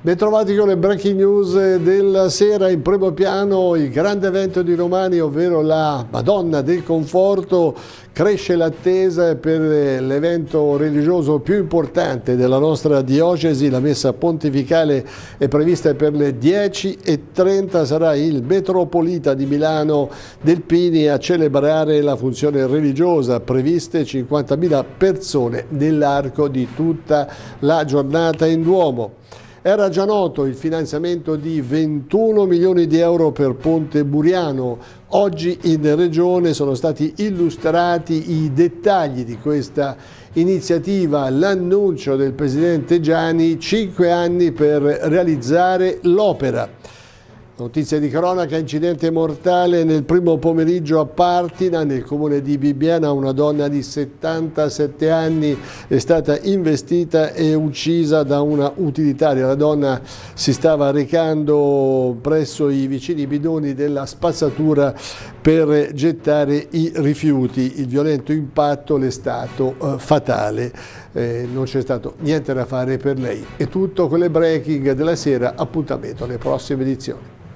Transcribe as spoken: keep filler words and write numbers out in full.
Bentrovati con le breaking news della sera. In primo piano il grande evento di domani, ovvero la Madonna del Conforto. Cresce l'attesa per l'evento religioso più importante della nostra diocesi. La messa pontificale è prevista per le dieci e trenta. Sarà il metropolita di Milano Delpini a celebrare la funzione religiosa. Previste cinquantamila persone nell'arco di tutta la giornata in Duomo. Era già noto il finanziamento di ventuno milioni di euro per Ponte Buriano. Oggi in Regione sono stati illustrati i dettagli di questa iniziativa, l'annuncio del Presidente Gianni, cinque anni per realizzare l'opera. Notizia di cronaca: incidente mortale nel primo pomeriggio a Partina, nel comune di Bibbiena. Una donna di settantasette anni è stata investita e uccisa da una utilitaria. La donna si stava recando presso i vicini bidoni della spazzatura per gettare i rifiuti. Il violento impatto le è stato eh, fatale. Eh, non c'è stato niente da fare per lei. È tutto con le breaking della sera. Appuntamento alle prossime edizioni.